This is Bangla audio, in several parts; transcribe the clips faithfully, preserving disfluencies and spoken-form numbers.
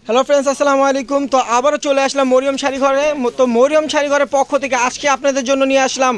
হ্যালো ফ্রেন্ডস, আসসালামু আলাইকুম। তো আবারও চলে আসলাম মরিয়ম শাড়ি ঘরে। তো মরিয়ম শাড়ি ঘরের পক্ষ থেকে আজকে আপনাদের জন্য নিয়ে আসলাম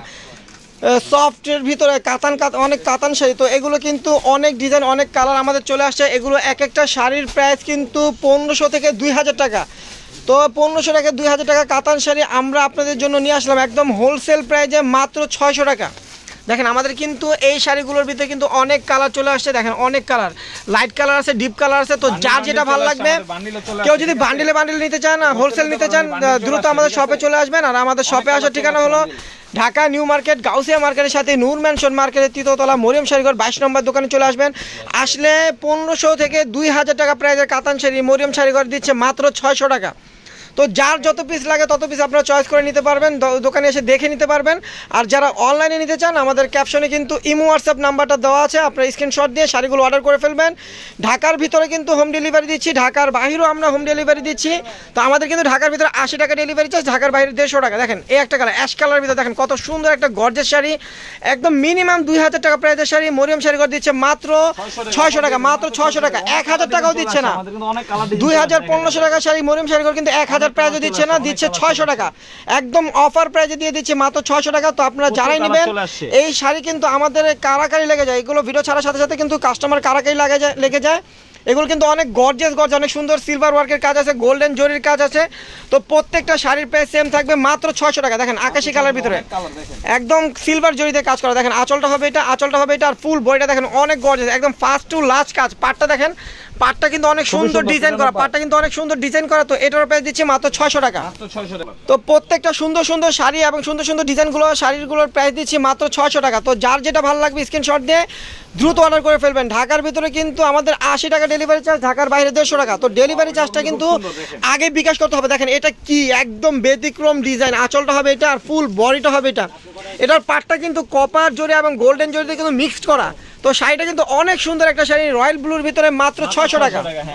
সফটের ভিতরে কাতান কাত অনেক কাতান শাড়ি। তো এগুলো কিন্তু অনেক ডিজাইন, অনেক কালার আমাদের চলে আসছে। এগুলো এক একটা শাড়ির প্রাইস কিন্তু পনেরোশো থেকে দুই হাজার টাকা। তো পনেরোশো টাকা দুই হাজার টাকা কাতান শাড়ি আমরা আপনাদের জন্য নিয়ে আসলাম একদম হোলসেল প্রাইসে মাত্র ছয়শো টাকা। দেখেন আমাদের কিন্তু এই শাড়িগুলোর ভিতরে কিন্তু অনেক কালার চলে আসছে। দেখেন অনেক কালার, লাইট কালার আছে, ডিপ কালার আছে। তো যার যেটা ভালো লাগবে, কেউ যদি বান্ডিলে বান্ডিল নিতে চান, হোলসেল নিতে চান, দ্রুত আমাদের শপে চলে আসবেন। আর আমাদের শপে আসার ঠিকানা হলো ঢাকা নিউ মার্কেট, গাউসিয়া মার্কেটের সাথে নূর ম্যানশন মার্কেটের তৃতীয়তলা মরিয়ম শাড়িঘর বাইশ নম্বর দোকানে চলে আসবেন। আসলে পনেরোশো থেকে দুই হাজার টাকা প্রাইসের কাতান শাড়ি মরিয়ম শাড়িঘর দিচ্ছে মাত্র ছয়শো টাকা। তো যার যত পিস লাগে তত পিস আপনারা চয়েস করে নিতে পারবেন, দোকানে এসে দেখে নিতে পারবেন। আর যারা অনলাইনে নিতে চান, আমাদের ক্যাপশনে কিন্তু ইমো হোয়াটসঅ্যাপ নাম্বারটা দেওয়া আছে, আপনারা স্ক্রিনশট দিয়ে শাড়িগুলো অর্ডার করে ফেলবেন। ঢাকার ভিতরে কিন্তু হোম ডেলিভারি দিচ্ছি, ঢাকার বাইরেও আমরা হোম ডেলিভারি দিচ্ছি। তো আমাদের কিন্তু ঢাকার ভিতরে আশি টাকা ডেলিভারি চার্জ, ঢাকার বাইরে দেড়শো টাকা। দেখেন এই একটা কালার, অ্যাশ কালারের ভিতরে দেখেন কত সুন্দর একটা গর্জের শাড়ি, একদম মিনিমাম দুই হাজার টাকা প্রাইসের শাড়ি মরিয়ম শাড়িঘর দিচ্ছে মাত্র ছয়শো টাকা। মাত্র ছয়শো টাকা, এক হাজার টাকাও দিচ্ছে না। দুই হাজার পনেরোশো টাকার শাড়ি মরিয়ম শাড়িঘর কিন্তু এক হাজার প্রাইসও দিচ্ছে না, দিচ্ছে ছয়শো টাকা। একদম অফার প্রাইজে দিয়ে দিচ্ছে মাত্র ছয়শো টাকা। তো আপনারা যারাই নেবেন, এই শাড়ি কিন্তু আমাদের কারাকারি লেগে যায়। এগুলো ভিডিও ছাড়ার সাথে সাথে কিন্তু কাস্টমার কারাকারি লাগে যায় লেগে যায়। এগুলো কিন্তু অনেক গর্জিয়াস গর্জ, অনেক সুন্দর সিলভার ওয়ার্কের কাজ আছে, গোল্ডেন জরির কাজ আছে। তো প্রত্যেকটা শাড়ির প্রাইস সেম থাকবে মাত্র ছয়শো টাকা। দেখেন আকাশি কালার ভিতরে একদম সিলভার জরিতে কাজ করা। দেখেন আঁচলটা হবে এটা, আঁচলটা হবে এটা, আর ফুল বডিটা দেখেন অনেক গর্জিয়াস, একদম ফার্স্ট টু লাস্ট কাজ। পাটটা দেখেন, পাটটা কিন্তু অনেক সুন্দর ডিজাইন করা, পাটটা কিন্তু অনেক সুন্দর ডিজাইন করা। তো এটার প্রাইস দিচ্ছি মাত্র ছয়শো টাকা। তো প্রত্যেকটা সুন্দর সুন্দর শাড়ি এবং সুন্দর সুন্দর ডিজাইনগুলো শাড়িগুলোর প্রাইস দিচ্ছি মাত্র ছয়শো টাকা। তো যার যেটা ভালো লাগবে স্ক্রিনশট দিয়ে দ্রুত অর্ডার করে ফেলবেন। ঢাকার ভিতরে কিন্তু আমাদের আশি টাকা ডেলিভারি চার্জ, ঢাকার বাইরে দেড়শো টাকা। তো ডেলিভারি চার্জটা কিন্তু আগে বিকাশ করতে হবে। দেখেন এটা কি একদম ব্যতিক্রম ডিজাইন, আঁচলটা হবে এটা আর ফুল বডিটা হবে এটা। এটার পাটটা কিন্তু কপার জরি এবং গোল্ডেন জরিতে কিন্তু মিক্সড করা। তো শাড়িটা কিন্তু অনেক সুন্দর একটা শাড়ি, রয়্যাল ব্লুর ভিতরে মাত্র ছয়শো টাকা।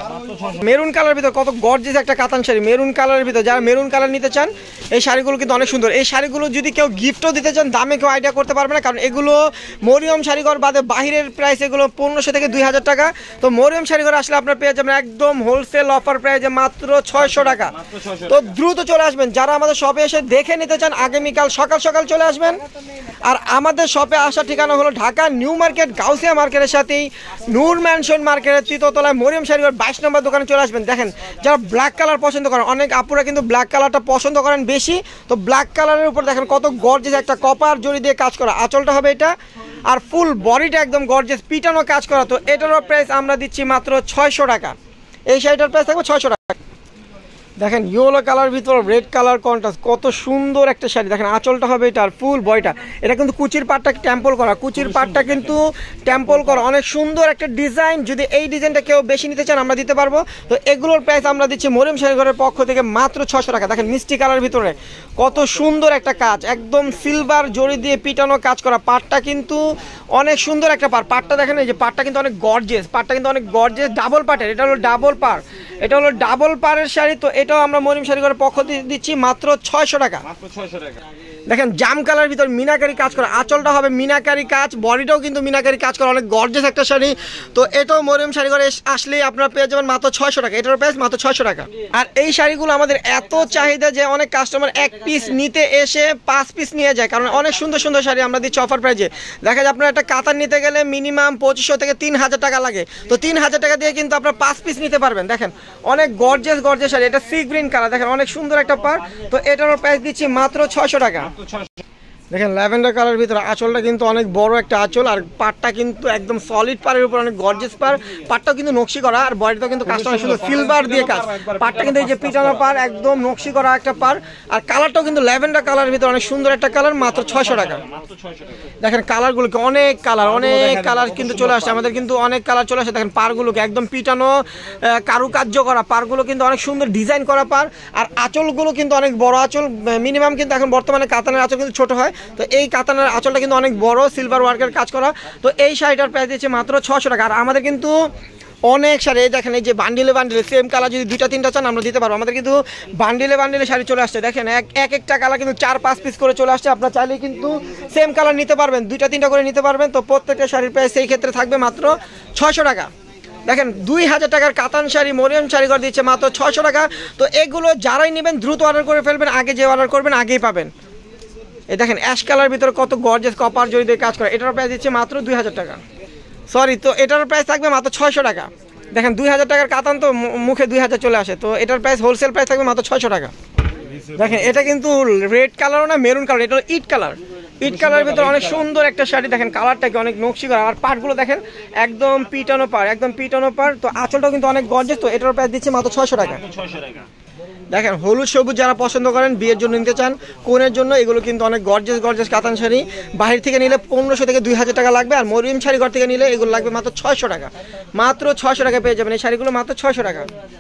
মেরুন কালার ভিতরে কত গর্জিয়াস একটা কাতান শাড়ি, মেরুন কালারের ভিতরে যারা মেরুন কালার নিতে চান, এই শাড়িগুলো কিন্তু অনেক সুন্দর। এই শাড়িগুলো যদি কেউ গিফটও দিতে চান, দামে কেউ আইডিয়া করতে পারবে না, কারণ এগুলো মরিয়ম শাড়িঘর বাদে বাহিরের প্রাইস এগুলো পনেরোশো থেকে দুই হাজার টাকা। তো মরিয়ম শাড়িঘর আসলে আপনার পেয়ে যাবেন একদম হোলসেল অফার প্রাইসে মাত্র ছয়শো টাকা। তো দ্রুত চলে আসবেন, যারা আমাদের শপে এসে দেখে নিতে চান আগামীকাল সকাল সকাল চলে আসবেন। আর আমাদের শপে আসার ঠিকানা হলো ঢাকা নিউ মার্কেট, গাউসিয়া মার্কেটের সাথেই নূর ম্যানশন মার্কেটের তৃতীয়তলায় মরিয়ম শাড়িঘর বাইশ নম্বর দোকানে চলে আসবেন। দেখেন যারা ব্ল্যাক কালার পছন্দ করেন, অনেক আপুরা কিন্তু ব্ল্যাক কালারটা পছন্দ করেন বেশি। তো ব্ল্যাক কালারের উপর দেখেন কত গর্জিয়াস একটা কপার জরি দিয়ে কাজ করা, আঁচলটা হবে এটা আর ফুল বডিটা একদম গর্জিয়াস পিটানো কাজ করা। তো এটারও প্রাইস আমরা দিচ্ছি মাত্র ছয়শো টাকা। এই শাড়িটার প্রাইস থাকবে ছয়শো টাকা। দেখেন ইয়েলো কালার ভিতর রেড কালার কন্ট্রাস্ট, কত সুন্দর একটা শাড়ি। দেখেন আঁচলটা হবে এটা আর ফুল বডিটা, এটা কিন্তু কুচির পাটটা টেম্পল করা, কুচির পাটটা কিন্তু টেম্পল করা, অনেক সুন্দর একটা ডিজাইন। যদি এই ডিজাইনটা কেউ বেশি নিতে চান আমরা দিতে পারবো। তো এগুলোর প্রাইস আমরা দিচ্ছি মরিয়ম শাড়িঘরের পক্ষ থেকে মাত্র ছশো টাকা। দেখেন মিষ্টি কালার ভিতরে কত সুন্দর একটা কাজ, একদম সিলভার জরি দিয়ে পিটানো কাজ করা। পাটটা কিন্তু অনেক সুন্দর একটা পার, পাটটা দেখেন এই যে পাটটা কিন্তু অনেক গর্জিয়াস, পাটটা কিন্তু অনেক গর্জিয়াস ডাবল পাটের। এটা হলো ডাবল পার, এটা হলো ডাবল পারের শাড়ি। তো এটাও আমরা মরিয়ম শাড়িঘরের পক্ষ দিয়ে দিচ্ছি মাত্র ছয়শো টাকা। দেখেন জাম কালার ভিতর মিনাকারি কাজ করা, আঁচলটা হবে মিনাকারি কাজ, বডিটাও কিন্তু মিনাকারি কাজ করা, অনেক গর্জিয়াস একটা শাড়ি। তো এটাও মরিয়ম শাড়িঘরে আসলেই আপনারা পেয়ে যাবেন মাত্র ছয়শো টাকা। এটার প্রাইস মাত্র ছয়শো টাকা। আর এই শাড়িগুলো আমাদের এত চাহিদা যে অনেক কাস্টমার এক পিস নিতে এসে পাঁচ পিস নিয়ে যায়, কারণ অনেক সুন্দর সুন্দর শাড়ি আমরা দিচ্ছি অফার প্রাইজে। দেখা যায় আপনার একটা কাতান নিতে গেলে মিনিমাম পঁচিশশো থেকে তিন হাজার টাকা লাগে। তো তিন হাজার টাকা দিয়ে কিন্তু আপনার পাঁচ পিস নিতে পারবেন। দেখেন অনেক গর্জিয়াস গর্জিয়াস শাড়ি, এটা সি গ্রিন কালার, দেখেন অনেক সুন্দর একটা পার। তো এটারও প্রাইস দিচ্ছি মাত্র ছয়শো টাকা। দেখেন ল্যাভেন্ডার কালার ভিতরে আঁচলটা কিন্তু অনেক বড় একটা আঁচল, আর পাটটা কিন্তু একদম সলিড পারের উপর অনেক গর্জিয়াস পার, পাটটাও কিন্তু নকশি করা, আর বডিটাও কিন্তু কাজটা অনেক সুন্দর সিলভার দিয়ে কাজ। পাটটা কিন্তু এই যে পিটানো পার, একদম নকশি করা একটা পার, আর কালারটাও কিন্তু ল্যাভেন্ডার কালার ভিতরে অনেক সুন্দর একটা কালার, মাত্র ছয়শো টাকা। দেখেন কালারগুলোকে অনেক কালার, অনেক কালার কিন্তু চলে আসছে আমাদের, কিন্তু অনেক কালার চলে আসে। দেখেন পারগুলোকে একদম পিটানো কারুকার্য করা, পারগুলো কিন্তু অনেক সুন্দর ডিজাইন করা পার, আর আঁচলগুলো কিন্তু অনেক বড় আঁচল। মিনিমাম কিন্তু এখন বর্তমানে কাতানের আঁচল কিন্তু ছোট হয়, তো এই কাতানের আঁচলটা কিন্তু অনেক বড় সিলভার ওয়ার্কের কাজ করা। তো এই শাড়িটার প্রাইস দিচ্ছে মাত্র ছশো টাকা। আর আমাদের কিন্তু অনেক শাড়ি, এই দেখেন এই যে বান্ডিলে বান্ডিলে সেম কালার যদি দুইটা তিনটা চান আমরা দিতে পারবো। আমাদের কিন্তু বান্ডিলে বান্ডিলে শাড়ি চলে আসছে, দেখেন এক এক একটা কালার কিন্তু চার পাঁচ পিস করে চলে আসছে। আপনার চাইলে কিন্তু সেম কালার নিতে পারবেন, দুইটা তিনটা করে নিতে পারবেন। তো প্রত্যেকটা শাড়ির প্রাইস সেই ক্ষেত্রে থাকবে মাত্র ছয়শো টাকা। দেখেন দুই হাজার টাকার কাতান শাড়ি মরিয়ম শাড়ি ঘর দিচ্ছে মাত্র ছয়শো টাকা। তো এগুলো যারাই নেবেন দ্রুত অর্ডার করে ফেলবেন, আগে যে অর্ডার করবেন আগেই পাবেন। এই দেখেন অ্যাশ কালার ভিতরে কত গর্জিয়াস কপার জড়ি দিয়ে কাজ করে, এটার প্রাইস দিচ্ছে মাত্র দুই হাজার টাকা, সরি তো এটার প্রাইস থাকবে মাত্র ছয়শো টাকা। দেখেন দুই হাজার টাকার কাতান তো মুখে দুই হাজার চলে আসে, তো এটার প্রাইস হোলসেল প্রাইস থাকবে মাত্র ছয়শো টাকা। দেখেন এটা কিন্তু রেড কালারও না মেরুন কালার, এটা হলো ইট কালার। ইট কালারের ভিতরে অনেক সুন্দর একটা শাড়ি, দেখেন কালারটাকে অনেক নকশি করা, আর পাটগুলো দেখেন একদম পিটানো পার, একদম পিটানো পার। তো আঁচলটাও কিন্তু অনেক গর্জিয়াস, তো এটার প্রাইস দিচ্ছে মাত্র ছয়শো টাকা। দেখেন হলুদ সবুজ যারা পছন্দ করেন, বিয়ের জন্য নিতে চান, কোনের জন্য, এগুলো কিন্তু অনেক গর্জিয়াস গর্জিয়াস কাতান শাড়ি। বাহির থেকে নিলে পনেরোশো থেকে দুই হাজার টাকা লাগবে, আর মরিয়ম শাড়ি ঘর থেকে নিলে এগুলো লাগবে মাত্র ছয়শো টাকা। মাত্র ছয়শো টাকা পেয়ে যাবেন এই শাড়িগুলো, মাত্র ছয়শো টাকা।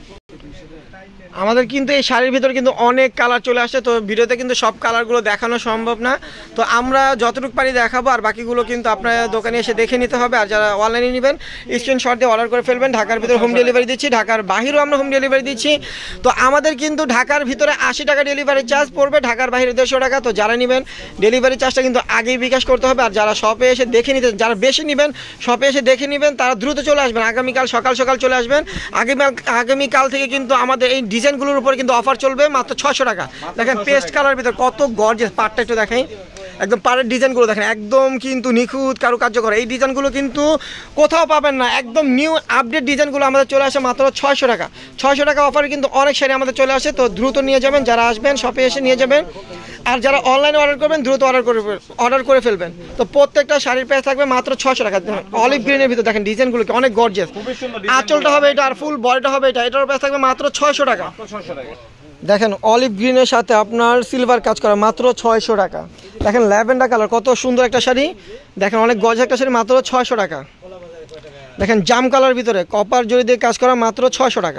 আমাদের কিন্তু এই শাড়ির ভিতরে কিন্তু অনেক কালার চলে আসছে, তো ভিডিওতে কিন্তু সব কালারগুলো দেখানো সম্ভব না, তো আমরা যতটুকু পারি দেখাবো, আর বাকিগুলো কিন্তু আপনার দোকানে এসে দেখে নিতে হবে। আর যারা অনলাইনে নেবেন স্ক্রিনশট দিয়ে অর্ডার করে ফেলবেন। ঢাকার ভিতরে হোম ডেলিভারি দিচ্ছি, ঢাকার বাহিরেও আমরা হোম ডেলিভারি দিচ্ছি। তো আমাদের কিন্তু ঢাকার ভিতরে আশি টাকা ডেলিভারি চার্জ পড়বে, ঢাকার বাইরে দেড়শো টাকা। তো যারা নেবেন ডেলিভারি চার্জটা কিন্তু আগেই বিকাশ করতে হবে। আর যারা শপে এসে দেখে নিতে, যারা বেশি নেবেন শপে এসে দেখে নেবেন, তারা দ্রুত চলে আসবেন, আগামীকাল সকাল সকাল চলে আসবেন। আগামী আগামীকাল থেকে কিন্তু আমাদের এই ডিজাইনগুলোর উপর কিন্তু অফার চলবে মাত্র ছয়শো টাকা। দেখেন পেস্ট কালার ভিতরে কত গর্জিয়াস, পাড়টা একটু দেখাই, একদম পাড়ের ডিজাইনগুলো দেখেন একদম কিন্তু নিখুঁত কারুকার্য করে, এই ডিজাইনগুলো কিন্তু কোথাও পাবেন না, একদম নিউ আপডেট ডিজাইনগুলো আমাদের চলে আসে মাত্র ছয়শো টাকা। ছয়শো টাকা অফারে কিন্তু অনেক শাড়ি আমাদের চলে আসে, তো দ্রুত নিয়ে যাবেন, যারা আসবেন শপে এসে নিয়ে যাবেন। আর যারা অনলাইনে অর্ডার করবেন দ্রুত অর্ডার করে অর্ডার করে ফেলবেন। তো প্রত্যেকটা শাড়ির প্রাইস থাকবে মাত্র ছয়শো টাকা। অলিভ গ্রিনের ভিতরে দেখেন ডিজাইনগুলো অনেক গর্জিয়াস, আঁচলটা হবে এটা, আর ফুল বডিটা হবে এটা, এটার প্রাইস থাকবে মাত্র ছয়শো টাকা। দেখেন অলিভ গ্রিনের সাথে আপনার সিলভার কাজ করা, মাত্র ছয়শো টাকা। দেখেন ল্যাভেন্ডার কালার কত সুন্দর একটা শাড়ি, দেখেন অনেক গজ একটা শাড়ি, মাত্র ছয়শো টাকা। দেখেন জাম কালার ভিতরে কপার জড়ি দিয়ে কাজ করা, মাত্র ছয়শো টাকা।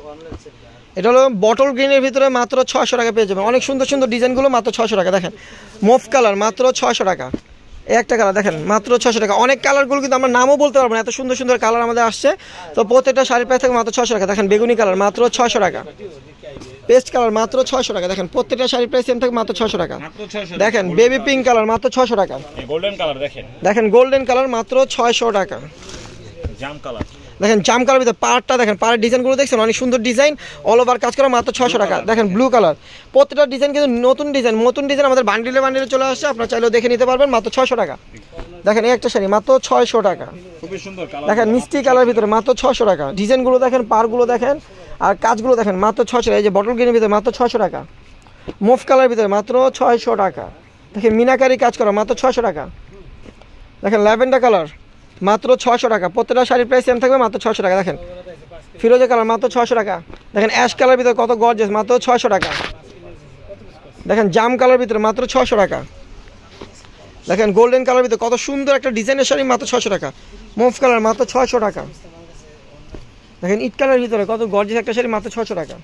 এটা হলো বটল গ্রিনের ভিতরে, মাত্র ছয়শো টাকা পেয়ে যাবেন। অনেক সুন্দর সুন্দর ডিজাইনগুলো মাত্র ছয়শো টাকা। দেখেন মুভ কালার, মাত্র ছয়শো টাকা। একটা কালার দেখেন মাত্র ছয়শো টাকা। অনেক কালারগুলো কিন্তু আমরা নামও বলতে পারবো না, এত সুন্দর সুন্দর কালার আমাদের আসছে। তো প্রত্যেকটা শাড়ির প্রাইস থাকে মাত্র ছয়শো টাকা। দেখেন বেগুনি কালার, মাত্র ছয়শো টাকা। পেস্ট কালার মাত্র ছয়শো টাকা। দেখেন প্রত্যেকটা শাড়ির প্রাইস সেম থাকে মাত্র ছয়শো টাকা। দেখেন বেবি পিঙ্ক কালার, মাত্র ছয়শো টাকা। গোল্ডেন কালার দেখেন, দেখেন গোল্ডেন কালার মাত্র ছয়শো টাকা। জাম কালার দেখেন, জাম কালার ভিতরে পাড়টা দেখেন, পাড়ের ডিজাইনগুলো দেখছেন অনেক সুন্দর ডিজাইন, অল ওভার কাজ করা, মাত্র ছয়শো টাকা। দেখেন ব্লু কালার, প্রত্যেকটা ডিজাইন কিন্তু নতুন ডিজাইন, নতুন ডিজাইন আমাদের বান্ডিলে বান্ডিলে চলে আসছে, আপনারা চাইলেও দেখে নিতে পারবেন, মাত্র ছয়শো টাকা। দেখেন এই একটা শাড়ি মাত্র ছয়শো টাকা। খুবই সুন্দর কালার, দেখেন মিষ্টি কালার ভিতরে মাত্র ছয়শো টাকা। ডিজাইনগুলো দেখেন, পাড়গুলো দেখেন, আর কাজগুলো দেখেন, মাত্র ছয়শো টাকা। এই যে বটল গ্রিনের ভিতরে মাত্র ছয়শো টাকা। মুভ কালার ভিতরে মাত্র ছয়শো টাকা। দেখেন মিনাকারি কাজ করা, মাত্র ছয়শো টাকা। দেখেন ল্যাভেন্ডার কালার, মাত্র ছয়শো টাকা। প্রত্যেকটা শাড়ির প্রাইস সেম থাকবে, মাত্র ছয়শো টাকা। দেখেন ফিরোজা কালার, মাত্র ছয়শো টাকা। দেখেন অ্যাশ কালার ভিতরে কত গর্জিয়াস, মাত্র ছয়শো টাকা। দেখেন জাম কালার ভিতরে মাত্র ছয়শো টাকা। দেখেন গোল্ডেন কালার ভিতরে কত সুন্দর একটা ডিজাইনের শাড়ি, মাত্র ছয়শো টাকা। মুভ কালার মাত্র ছয়শো টাকা। দেখেন ইট কালার ভিতরে কত গর্জিয়াস একটা শাড়ি, মাত্র ছয়শো টাকা।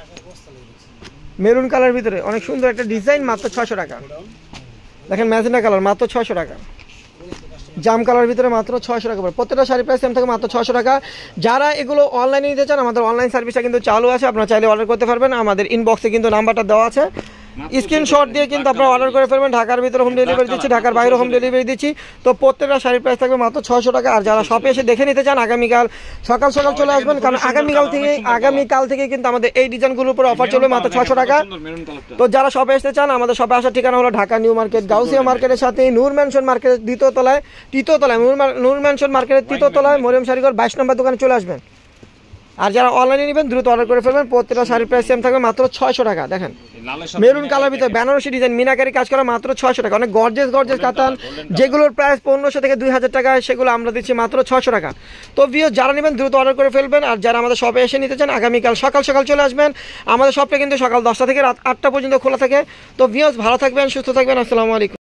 মেরুন কালার ভিতরে অনেক সুন্দর একটা ডিজাইন, মাত্র ছয়শো টাকা। দেখেন ম্যাজেন্ডা কালার, মাত্র ছয়শো টাকা। জাম কালার ভিতরে মাত্র ছয়শো টাকা। প্রত্যেকটা শাড়ি প্রাইস সেম থাকে, মাত্র ছয়শো টাকা। যারা এগুলো অনলাইনে নিতে চান, আমাদের অনলাইন সার্ভিসটা কিন্তু চালু আছে, আপনারা চাইলে অর্ডার করতে পারবেন। আমাদের ইনবক্সে কিন্তু নাম্বারটা দেওয়া আছে, স্ক্রিনশট দিয়ে কিন্তু আপনারা অর্ডার করে ফেলবেন। ঢাকার ভিতরে হোম ডেলিভারি দিচ্ছি, ঢাকার বাইরে হোম ডেলিভারি দিচ্ছি। তো প্রত্যেকটা শাড়ির প্রাইস থাকবে মাত্র ছয়শো টাকা। আর যারা শপে এসে দেখে নিতে চান, আগামীকাল সকাল সকাল চলে আসবেন, কারণ আগামীকাল থেকে আগামীকাল থেকে কিন্তু আমাদের এই ডিজাইনগুলোর উপর অফার চলবে, মাত্র ছয়শো টাকা। তো যারা শপে আসতে চান, আমাদের শপে আসার ঠিকানা হলো ঢাকা নিউ মার্কেট, গাউসিয়া মার্কেটের সাথে নূর ম্যানশন মার্কেটের দ্বিতীয় তলায়, তৃতীয় তলায় নূর ম্যানশন মার্কেটের তৃতীয় তলায় মরিয়ম শাড়িঘর বাইশ নম্বর দোকানে চলে আসবেন। আর যারা অনলাইনে নেবেন দ্রুত অর্ডার করে ফেলবেন। প্রত্যেকটা শাড়ির প্রাইস সেম থাকবে, মাত্র ছয়শো টাকা। দেখেন মেরুন কালার ভিতরে বেনারসি ডিজাইন, মিনাকারি কাজ করা, মাত্র ছয়শো টাকা। অনেক গর্জেস গর্জেস কাতান, যেগুলোর প্রাইস পনেরোশো থেকে দুই হাজার টাকা, সেগুলো আমরা দিচ্ছি মাত্র ছয়শো টাকা। তো ভিউ যারা নেবেন দ্রুত অর্ডার করে ফেলবেন। আর যারা আমাদের শপে এসে নিতে চান, আগামীকাল সকাল সকাল চলে আসবেন। আমাদের শপটা কিন্তু সকাল দশটা থেকে রাত আটটা পর্যন্ত খোলা থাকে। তো ভিউজ ভালো থাকবেন, সুস্থ থাকবেন, আসসালামু আলাইকুম।